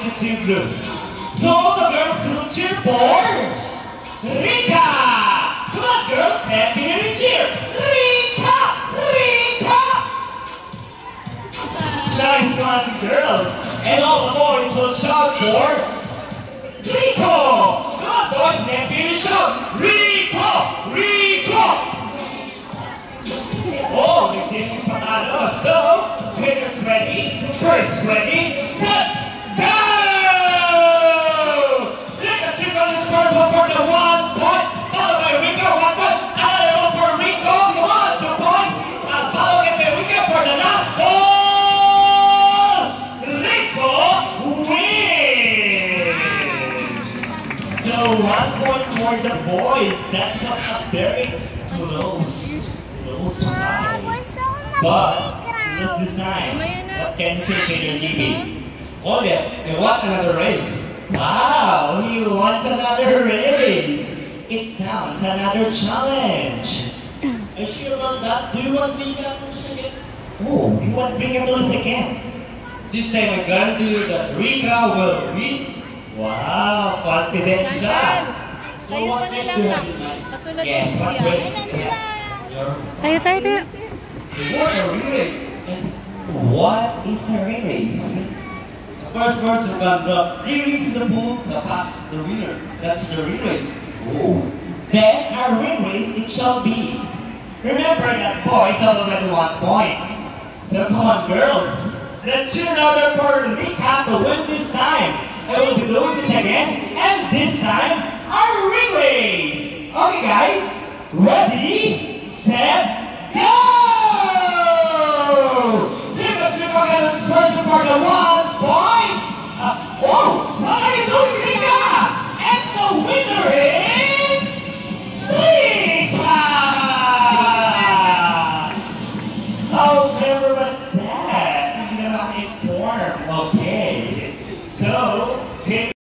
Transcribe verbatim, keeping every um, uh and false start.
into two groups. So the girls will cheer for Rika! Come on girls, let me hear you cheer! Rika! Rika! Nice one girls! And all the boys will shout for Rico! Come on boys, let me hear you shout! Rico! Rico! Oh, they didn't put that up. So, players ready, birds ready, set, go! Look at you on this first one for the one point, followed by Rico, one point, another one for Rico, one, two points, and followed by Rico for the last ball! Rico wins! So, one point for the boys. That was a very close, close fight. But, just this time, what can you say to your T V? Oh yeah, you want another race? Wow, he wants another race! It sounds another challenge! Are you sure about that? Do you want me to lose again? Oh, you want Rika to lose again? This time I guarantee you that Rika will win. Wow, confident siya! So what next do you have in mind? Yes, what race? Tayo, tayo, tayo. What a race! And what is a race? The first person to come the release the pool, the pass, the winner. That's the race. Oh. Then a ring race it shall be. Remember that boys have already one point. So come on girls, let's cheer another for Rika to win this time. I will be doing this again, and this time a ring race. Okay guys,